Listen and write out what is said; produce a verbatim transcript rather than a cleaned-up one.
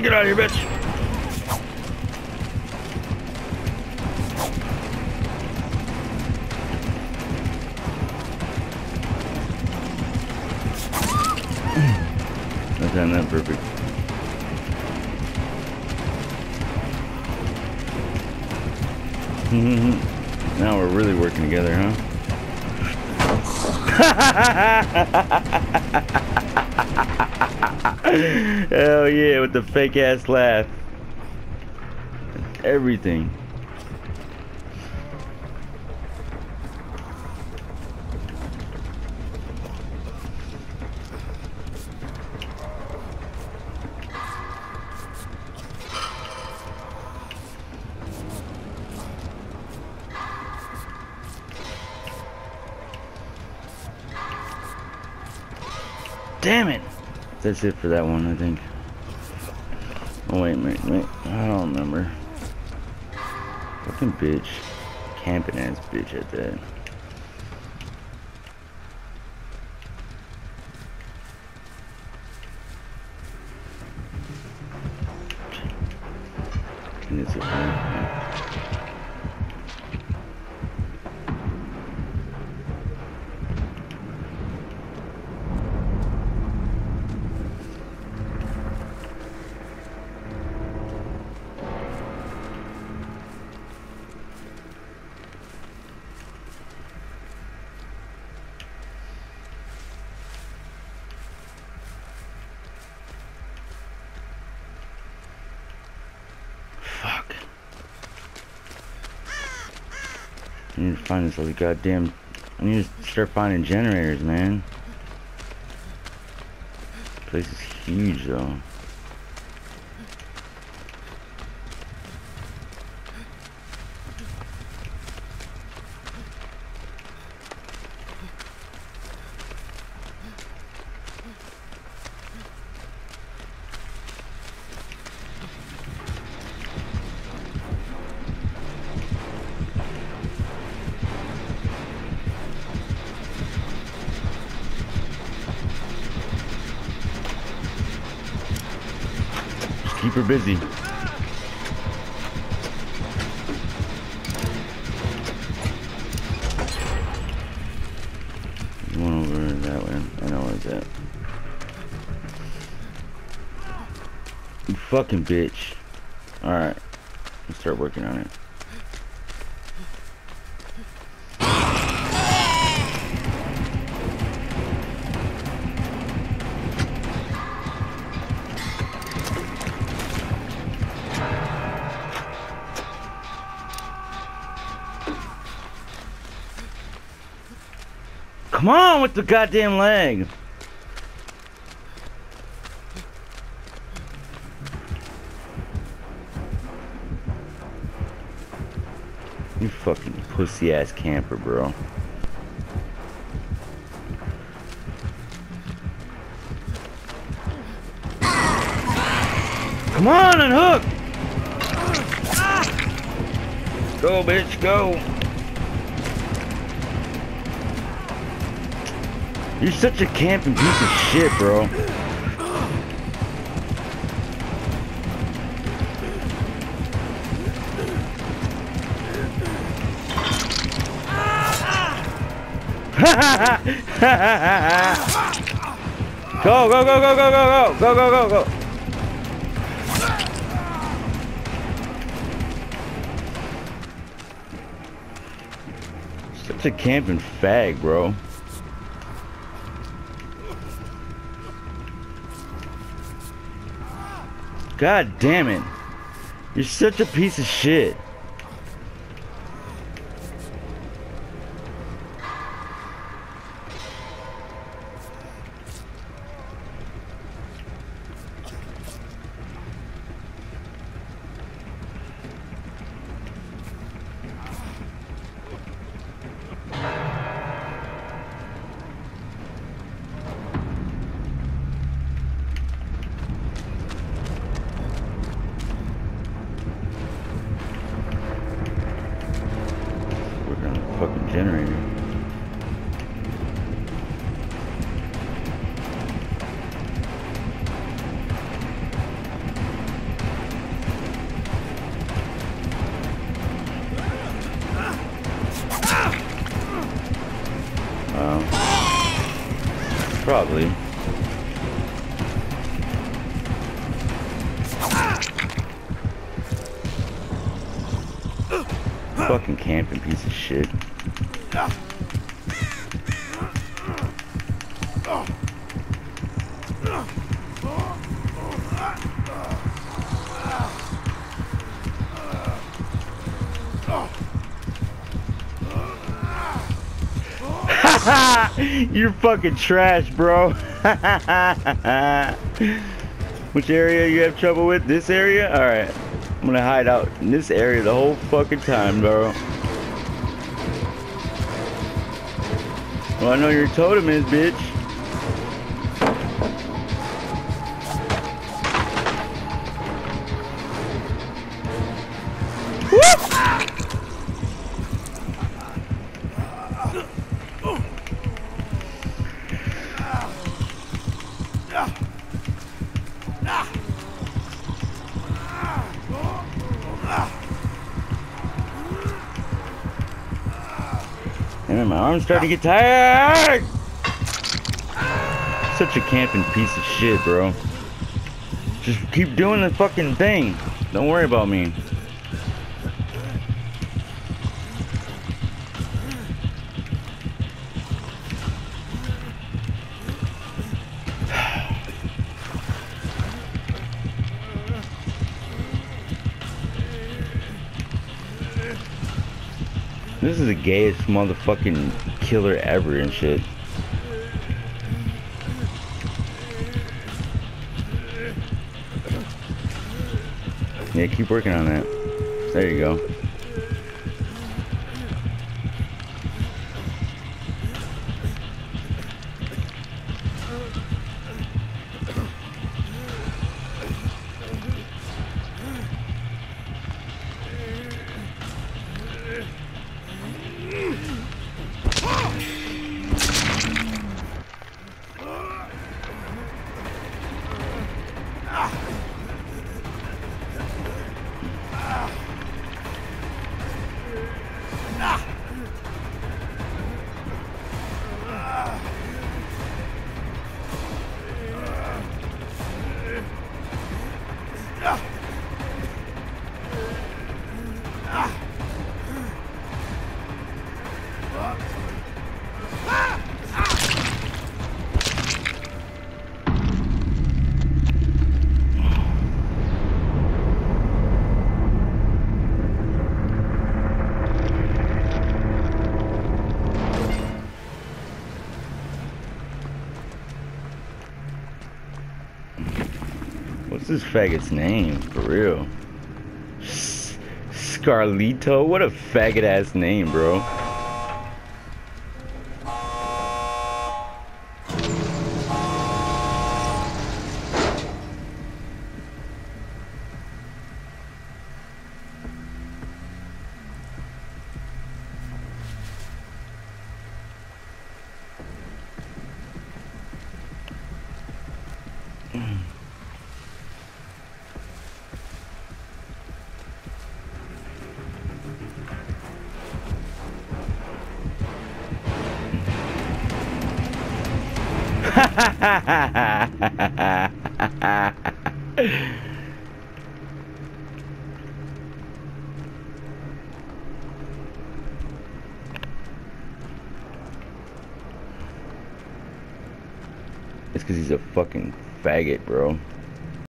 Get out of here, bitch! I've done that perfect. Now we're really working together, huh? Hell yeah, with the fake ass laugh. Everything. Damn it! That's it for that one, I think. Oh wait, wait, wait. I don't remember. Fucking bitch. Camping ass bitch at that. And it's a fun. Fuck. I need to find this other goddamn... I need to start finding generators, man. This place is huge, though. Keep her busy. One over that way. I know where's that. You fucking bitch. Alright. Let's start working on it. Come on with the goddamn leg. You fucking pussy ass camper, bro. Come on and hook. Go, bitch, go. You're such a camping piece of shit, bro. Go, go, go, go, go, go, go, go, go, go, go. Such a camping fag, bro. God damn it. You're such a piece of shit. Probably. Fucking camping piece of shit. You're fucking trash, bro. Which area you have trouble with? This area? Alright. I'm gonna hide out in this area the whole fucking time, bro. Well, I know your totem is, bitch. Damn, my arm's starting to get tired. Such a camping piece of shit, bro. Just keep doing the fucking thing. Don't worry about me. This is the gayest motherfucking killer ever and shit. Yeah, keep working on that. There you go. What's this faggot's name, for real? S Scarlito? What a faggot ass name, bro. It's because he's a fucking faggot, bro.